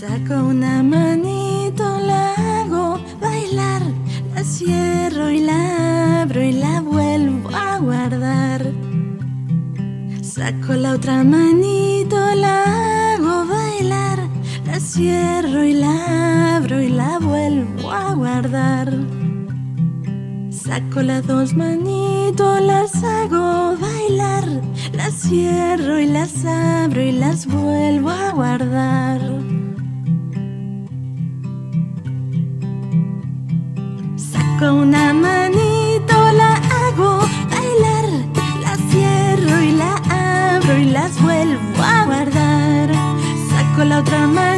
Saco una manito, la hago bailar, la cierro y la abro y la vuelvo a guardar. Saco la otra manito, la hago bailar, la cierro y la abro y la vuelvo a guardar. Saco las dos manitos, las hago bailar, las cierro y las abro y las vuelvo a guardar. Saco una manito, la hago bailar, la cierro y la abro y las vuelvo a guardar. Saco la otra manito,